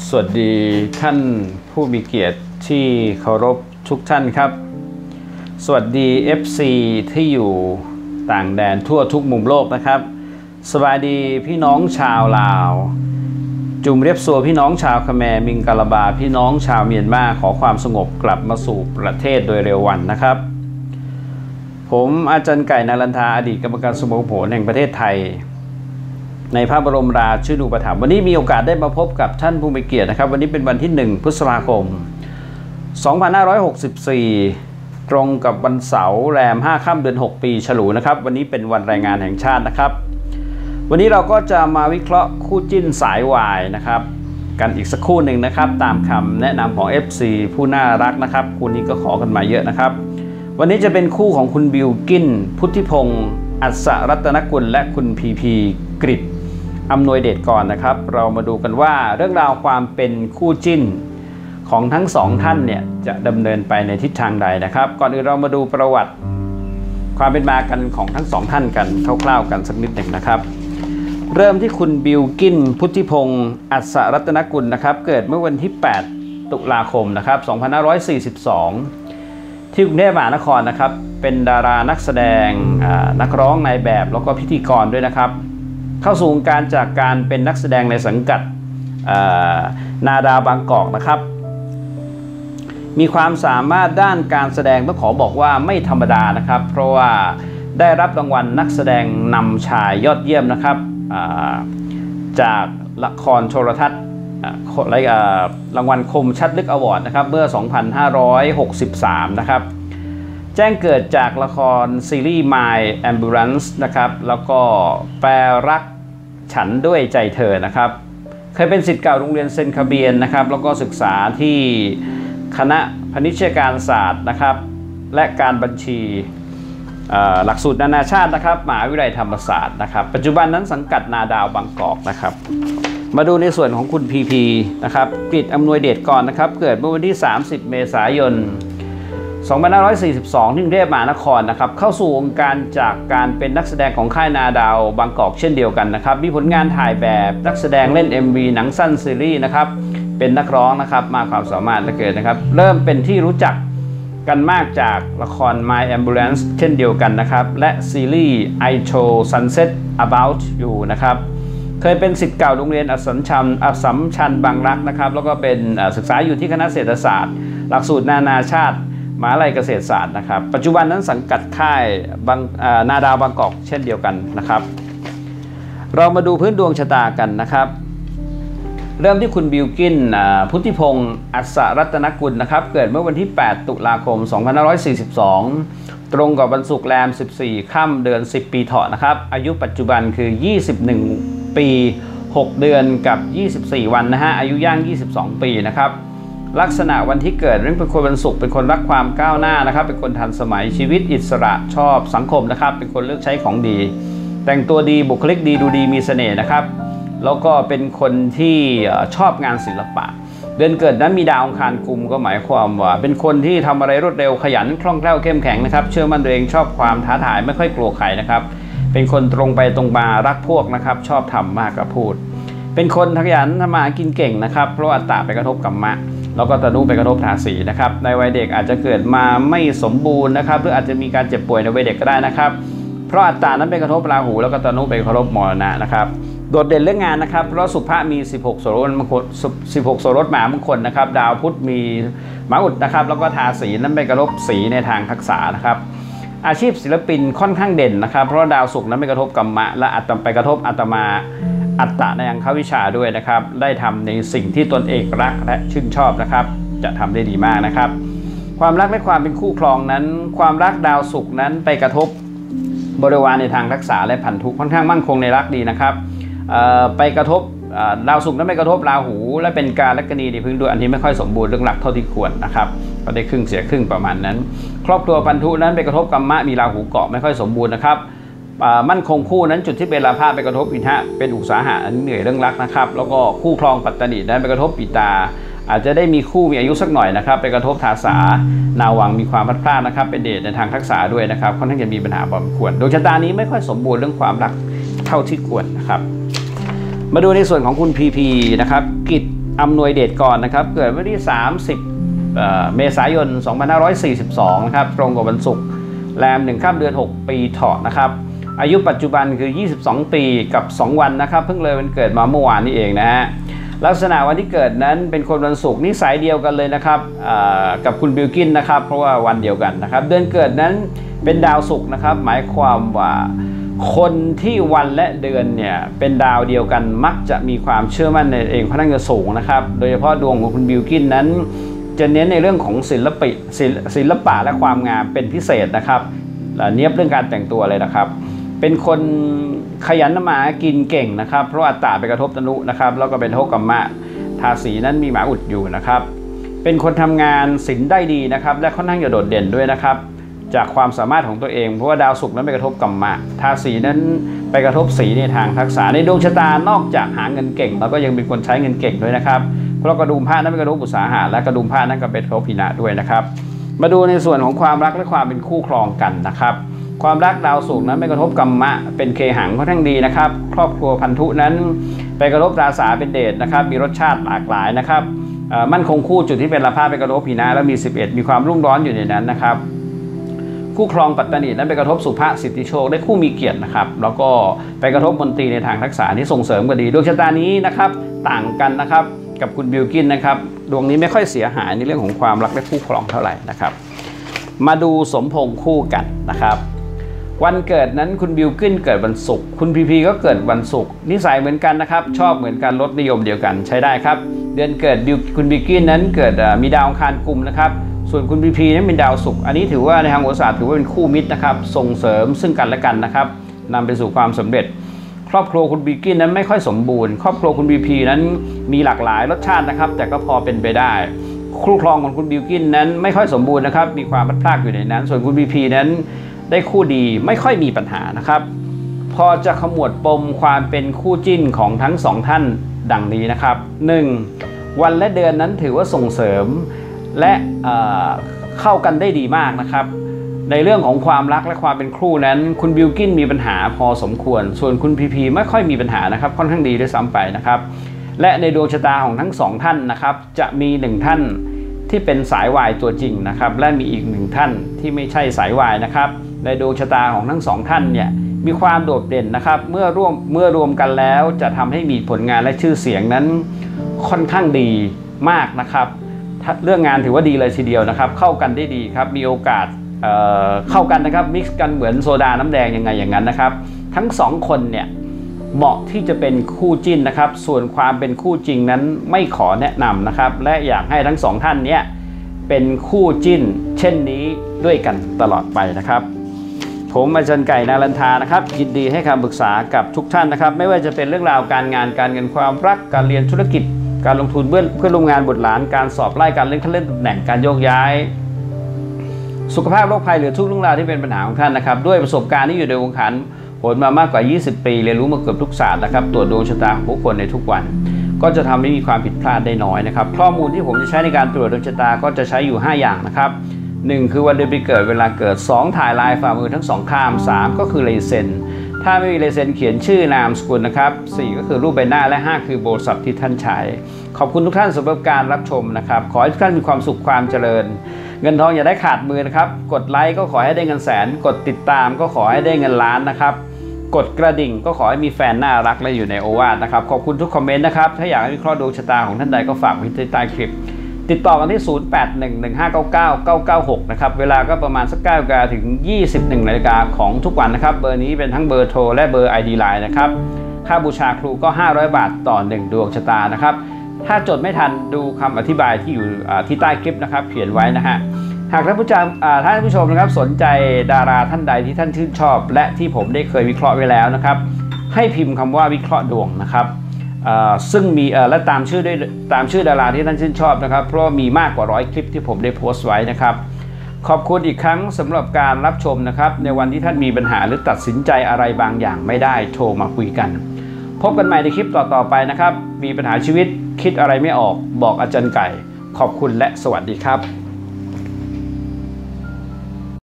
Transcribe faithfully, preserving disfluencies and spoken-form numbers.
สวัสดีท่านผู้มีเกียรติที่เคารพทุกท่านครับสวัสดี เอฟ ซี ที่อยู่ต่างแดนทั่วทุกมุมโลกนะครับสวัสดีพี่น้องชาวลาวจุมเรียบซัวพี่น้องชาวคแมร์มิงกาลาบาพี่น้องชาวเมียนมาขอความสงบกลับมาสู่ประเทศโดยเร็ววันนะครับผมอาจารย์ไก่นารันทาอดีตกรรมการสโมสรแห่งประเทศไทยในพระบรมราชูปถัมภ์วันนี้มีโอกาสได้มาพบกับท่านผู้มีเกียรตินะครับวันนี้เป็นวันที่หนึ่งพฤษภาคมสองพันห้าร้อยหกสิบสี่ตรงกับวันเสาร์แรมห้าค่ำเดือนหกปีฉลูนะครับวันนี้เป็นวันแรงงานแห่งชาตินะครับวันนี้เราก็จะมาวิเคราะห์คู่จิ้นสายวายนะครับกันอีกสักคู่หนึ่งนะครับตามคำแนะนำของ เอฟ ซี ผู้น่ารักนะครับคู่นี้ก็ขอกันมาเยอะนะครับวันนี้จะเป็นคู่ของคุณบิลกินพุทธิพงศ์อัศรัตนกุลและคุณพีพีกฤษอำนวยเดชก่อนนะครับเรามาดูกันว่าเรื่องราวความเป็นคู่จิ้นของทั้งสองท่านเนี่ยจะดำเนินไปในทิศทางใดนะครับก่อนอื่นเรามาดูประวัติความเป็นมากันของทั้งสองท่านกันคร่าวๆกันสักนิดหนึ่งนะครับเริ่มที่คุณบิลกินพุทธิพงศ์อัศรัตนกุลนะครับเกิดเมื่อวันที่แปดตุลาคมนะครับสองพันห้าร้อยสี่สิบสองที่กรุงเทพมหานครนะครับเป็นดารานักแสดงนักร้องนายแบบแล้วก็พิธีกรด้วยนะครับเข้าสู่วงการจากการเป็นนักแสดงในสังกัดนาดาวบางกอกนะครับมีความสามารถด้านการแสดงต้องขอบอกว่าไม่ธรรมดานะครับเพราะว่าได้รับรางวัลนักแสดงนำชายยอดเยี่ยมนะครับจากละครโทรทัศน์รางวัลคมชัดลึกอวอร์ดนะครับเมื่อ สองพันห้าร้อยหกสิบสาม นะครับแจ้งเกิดจากละครซีรีส์ My Ambulance นะครับแล้วก็แปรรักฉันด้วยใจเธอนะครับเคยเป็นศิษย์เก่าโรงเรียนเซนคาเบียนนะครับแล้วก็ศึกษาที่คณะพาณิชยการศาสตร์นะครับและการบัญชีหลักสูตรนานาชาตินะครับมหาวิทยาลัยธรรมศาสตร์นะครับปัจจุบันนั้นสังกัดนาดาวบางกอกนะครับมาดูในส่วนของคุณพีพีนะครับกฤษอำนวยเดชก่อนนะครับเกิดเมื่อวันที่สามสิบเมษายนสองพันห้าร้อยสี่สิบสองที่กรุงเทพมหานครนะครับเข้าสู่วงการจากการเป็นนักแสดงของค่ายนาดาวบางกอกเช่นเดียวกันนะครับมีผลงานถ่ายแบบนักแสดงเล่น เอ็ม วี หนังสั้นซีรีส์นะครับเป็นนักร้องนะครับมากความสามารถเหลือเกินนะครับเริ่มเป็นที่รู้จักกันมากจากละคร My Ambulance เช่นเดียวกันนะครับและซีรีส์ I Told Sunset About You นะครับเคยเป็นศิษย์เก่าโรงเรียนอัสสัมชัญอัสสัมชัญบางรักนะครับแล้วก็เป็นศึกษาอยู่ที่คณะเศรษฐศาสตร์หลักสูตรนานาชาติมหาวิทยาลัยเกษตรศาสตร์นะครับปัจจุบันนั้นสังกัดค่ายบางนาดาวบางกอกเช่นเดียวกันนะครับเรามาดูพื้นดวงชะตากันนะครับเริ่มที่คุณบิลกินพุทธิพงศ์อัศรัตนกุลนะครับเกิดเมื่อวันที่แปดตุลาคมสองพันห้าร้อยสี่สิบสองตรงกับวันศุกร์แรมสิบสี่ค่ำเดือนสิบปีเถาะนะครับอายุปัจจุบันคือยี่สิบเอ็ดปีหกเดือนกับยี่สิบสี่วันนะฮะอายุย่างยี่สิบสองปีนะครับลักษณะวันที่เกิดนั้นเป็นคนวันศุกร์เป็นคนรักความก้าวหน้านะครับเป็นคนทันสมัยชีวิตอิสระชอบสังคมนะครับเป็นคนเลือกใช้ของดีแต่งตัวดีบุคลิกดีดูดีมีเสน่ห์นะครับแล้วก็เป็นคนที่ชอบงานศิลปะเดือนเกิดนั้นมีดาวอังคารกุมก็หมายความว่าเป็นคนที่ทำอะไรรวดเร็วขยันคล่องแคล่วเข้มแข็งนะครับเชื่อมั่นตัวเองชอบความท้าทายไม่ค่อยกลัวใครนะครับเป็นคนตรงไปตรงมารักพวกนะครับชอบทำมากกว่าพูดเป็นคนขยันทำมากินเก่งนะครับเพราะอัตตาไปกระทบกัมมะแล้วก็ตนุไปกระทบทาสีนะครับในวัยเด็กอาจจะเกิดมาไม่สมบูรณ์นะครับหรืออาจจะมีการเจ็บป่วยในวัยเด็กก็ได้นะครับเพราะอัตตานั้นไปกระทบราหูแล้วก็ตนุไปกระทบมรณะนะครับโดดเด่นเรื่องงานนะครับเพราะสุภะมีสิบหกโสรสมงคลสิบหกโสรสมหามงคลนะครับดาวพุธมีมหาอุดนะครับแล้วก็ทาสีนั้นไปกระทบสีในทางทักษะนะครับอาชีพศิลปินค่อนข้างเด่นนะครับเพราะดาวศุกร์นั้นไปกระทบกัมมะและอัตตไปกระทบอัตมาอัตตะในอังควิชาด้วยนะครับได้ทำในสิ่งที่ตนเองรักและชื่นชอบนะครับจะทำได้ดีมากนะครับความรักและความเป็นคู่ครองนั้นความรักดาวศุกร์นั้นไปกระทบบริวารในทางทักษะและพันธุค่อนข้างมั่นคงในรักดีนะครับไปกระทบดาวศุกร์นั้นไปกระทบราหูและเป็นการลัคนีในพื้นดวงอันที่ไม่ค่อยสมบูรณ์เรื่องหลักเท่าที่ควรนะครับก็ได้ครึ่งเสียครึ่งประมาณนั้นครอบครัวพันธุนั้นไปกระทบกัมมะมีราหูเกาะไม่ค่อยสมบูรณ์นะครับมั่นคงคู่นั้นจุดที่เป็นราพาไปกระทบอินทะเป็นอุตสาหะเหนื่อยเรื่องรักนะครับแล้วก็คู่ครองปัตตนินั้นไปกระทบปิตาอาจจะได้มีคู่มีอายุสักหน่อยนะครับไปกระทบทาสานาวังมีความพลาดพลาดนะครับเป็นเดชในทางทักษะด้วยนะครับค่อนข้างจะมีปัญหาพอสมควรดวงชะตานี้ไม่ค่อยสมบูรณ์เรื่องความรักเท่าที่ควรนะครับมาดูในส่วนของคุณพีพีนะครับกิจอำนวยเดชกรนะครับเกิดวันที่สามสิบเมษายนสองพันห้าร้อยสี่สิบสองนะครับตรงกับวันศุกร์แรมหนึ่งค่ำเดือนหกปีเถาะนะครับอายุปัจจุบันคือยี่สิบสองปีกับสองวันนะครับเพิ่งเลยวันเกิดมาเมื่อวานนี้เองนะฮะลักษณะวันที่เกิดนั้นเป็นคนวันศุกร์นิสัยเดียวกันเลยนะครับกับคุณบิลกินนะครับเพราะว่าวันเดียวกันนะครับเดือนเกิดนั้นเป็นดาวศุกร์นะครับหมายความว่าคนที่วันและเดือนเนี่ยเป็นดาวเดียวกันมักจะมีความเชื่อมั่นในเองค่อนข้างจะสูงนะครับโดยเฉพาะดวงของคุณบิลกินนั้นจะเน้นในเรื่องของศิลปะศิลปะและความงามเป็นพิเศษนะครับเนียบเรื่องการแต่งตัวเลยนะครับเป็นคนขยันมากินเก่งนะครับเพราะอัตตาไปกระทบตนุนะครับแล้วก็เป็นโทกัมมะทาสีนั้นมีหมาอุดอยู่นะครับเป็นคนทำงานศิลป์ได้ดีนะครับและค่อนข้างจะโดดเด่นด้วยนะครับจากความสามารถของตัวเองเพราะว่าดาวศุกร์นั้นไปกระทบกัมมะทาสีนั้นไปกระทบสีในทางทักษะในดวงชะตานอกจากหาเงินเก่งแล้วก็ยังเป็นคนใช้เงินเก่งด้วยนะครับเพราะกระดุมผ้านั้นไปกระทบอุตสาหะและกระดุมผ้านั้นก็เป็นกระทบพินาศด้วยนะครับมาดูในส่วนของความรักและความเป็นคู่ครองกันนะครับความรักดาวศุกร์นั้นไปกระทบกัมมะเป็นเคหังค่อนข้างดีนะครับครอบครัวพันธุนั้นไปกระทบราษาเป็นเดชนะครับมีรสชาติหลากหลายนะครับมั่นคงคู่จุดที่เป็นราพาไปกระทบพินาศแล้วมีสิบเอ็ดมีความรุ่งร้อนอยู่ในนั้นนะครับคู่ครองปัตตานีนั้นไปกระทบสุภะสิทธิโชคได้คู่มีเกียรตินะครับแล้วก็ไปกระทบมนตรีในทางทักษะที่ส่งเสริมกันดีดวงชะตานี้นะครับต่างกันนะครับกับคุณบิลกินนะครับดวงนี้ไม่ค่อยเสียหายในเรื่องของความรักและคู่ครองเท่าไหร่นะครับมาดูสมพงษ์คู่กันนะครับวันเกิดนั้นคุณบิลกินเกิดวันศุกร์คุณพีพีก็เกิดวันศุกร์นิสัยเหมือนกันนะครับชอบเหมือนกันรสนิยมเดียวกันใช้ได้ครับเดือนเกิดคุณบิลกินนั้นเกิดมีดาวอังคารกุมนะครับส่วนคุณพีพีนั้นเป็นดาวศุกร์อันนี้ถือว่าในทางโหราศาสตร์ถือว่าเป็นคู่มิตรนะครับส่งเสริมซึ่งกันและกันนะครับนำไปสู่ความสำเร็จครอบครัวคุณบิลกินนั้นไม่ค่อยสมบูรณ์ครอบครัวคุณพีพีนั้นมีหลากหลายรสชาตินะครับแต่ก็พอเป็นไปได้คู่ครองของคุณบิลกินนั้นไม่ค่อยสมบูรณ์นะครับมีความพลัดพรากอยู่ในนั้นส่วนคุณพีพีนั้นได้คู่ดีไม่ค่อยมีปัญหานะครับพอจะขมวดปมความเป็นคู่จิ้นของทั้งสองท่านดังนี้นะครับหนึ่งวันและเดือนนั้นถือว่าส่งเสริมและเอ่อเข้ากันได้ดีมากนะครับในเรื่องของความรักและความเป็นคู่นั้นคุณบิลกินมีปัญหาพอสมควรส่วนคุณพีพีไม่ค่อยมีปัญหานะครับค่อนข้างดีด้วยซ้ำไปนะครับและในดวงชะตาของทั้งสองท่านนะครับจะมีหนึ่งท่านที่เป็นสายวายตัวจริงนะครับและมีอีกหนึ่งท่านที่ไม่ใช่สายวายนะครับในดวงชะตาของทั้งสองท่านเนี่ยมีความโดดเด่นนะครับเมื่อร่วมเมื่อรวมกันแล้วจะทำให้มีผลงานและชื่อเสียงนั้นค่อนข้างดีมากนะครับเรื่องงานถือว่าดีเลยทีเดียวนะครับเข้ากันได้ดีครับมีโอกาส เอ่อ เข้ากันนะครับมิกซ์กันเหมือนโซดาน้ำแดงยังไงอย่างนั้นนะครับทั้งสองคนเนี่ยเหมาะที่จะเป็นคู่จิ้นนะครับส่วนความเป็นคู่จริงนั้นไม่ขอแนะนำนะครับและอยากให้ทั้งสองท่านเนี่ยเป็นคู่จิ้นเช่นนี้ด้วยกันตลอดไปนะครับผมอาจารย์ไก่นารันทานะครับยินดีให้คำปรึกษากับทุกท่านนะครับไม่ว่าจะเป็นเรื่องราวการงานการเงินความรักการเรียนธุรกิจการลงทุนเพื่อเพื่อร่วมงานบุตรหลานการสอบไล่การเลื่อนขั้นเลื่อนตำแหน่งการโยกย้ายสุขภาพโรคภัยหรือทุกเรื่องราวที่เป็นปัญหาของท่านนะครับด้วยประสบการณ์ที่อยู่ในวงการโหนมามากกว่ายี่สิบปีเรียนรู้มาเกือบทุกศาสตร์นะครับตรวจดวงชะตาของผู้คนในทุกวันก็จะทำให้มีความผิดพลาดได้น้อยนะครับข้อมูลที่ผมจะใช้ในการตรวจดวงชะตาก็จะใช้อยู่ห้าอย่างนะครับหนึ่งคือวันเดือนปีเกิดเวลาเกิดสองถ่ายลายฝ่ามือทั้งสองข้างสามก็คือลายเซ็นถ้าไม่มีลายเซ็นเขียนชื่อนามสกุลนะครับสี่ก็คือรูปใบหน้าและห้าคือโบศัพท์ที่ท่านใช้ขอบคุณทุกท่านสำหรับการรับชมนะครับขอให้ทุกท่านมีความสุขความเจริญเงินทองอย่าได้ขาดมือนะครับกดไลค์ก็ขอให้ได้เงินแสนกดติดตามก็ขอให้ได้เงินล้านนะครับกดกระดิ่งก็ขอให้มีแฟนน่ารักและอยู่ในโอวาทนะครับขอบคุณทุกคอมเมนต์นะครับถ้าอยากให้วิเคราะห์ดวงชะตาของท่านใดก็ฝากไว้ที่ใต้คลิปติดต่อกันที่ ศูนย์ แปด หนึ่ง หนึ่ง ห้า เก้า เก้า เก้า เก้า หก นะครับเวลาก็ประมาณสักเก้านาฬิกาถึงยี่สิบเอ็ดนาฬิกาของทุกวันนะครับเบอร์นี้เป็นทั้งเบอร์โทรและเบอร์ ไอ ดี ไลน์ นะครับค่าบูชาครูก็ห้าร้อยบาทต่อหนึ่งดวงชะตานะครับถ้าจดไม่ทันดูคำอธิบายที่อยู่ที่ใต้คลิปนะครับเขียนไว้นะฮะหากท่านผู้ชมท่านผู้ชมนะครับสนใจดาราท่านใดที่ท่านชื่นชอบและที่ผมได้เคยวิเคราะห์ไว้แล้วนะครับให้พิมพ์คำว่าวิเคราะห์ดวงนะครับซึ่งมีและตามชื่อด้วยตามชื่อดาราที่ท่านชื่นชอบนะครับเพราะมีมากกว่าร้อยคลิปที่ผมได้โพสต์ไว้นะครับขอบคุณอีกครั้งสำหรับการรับชมนะครับในวันที่ท่านมีปัญหาหรือตัดสินใจอะไรบางอย่างไม่ได้โทรมาคุยกันพบกันใหม่ในคลิปต่อๆไปนะครับมีปัญหาชีวิตคิดอะไรไม่ออกบอกอาจารย์ไก่ขอบคุณและสวัสดีครับ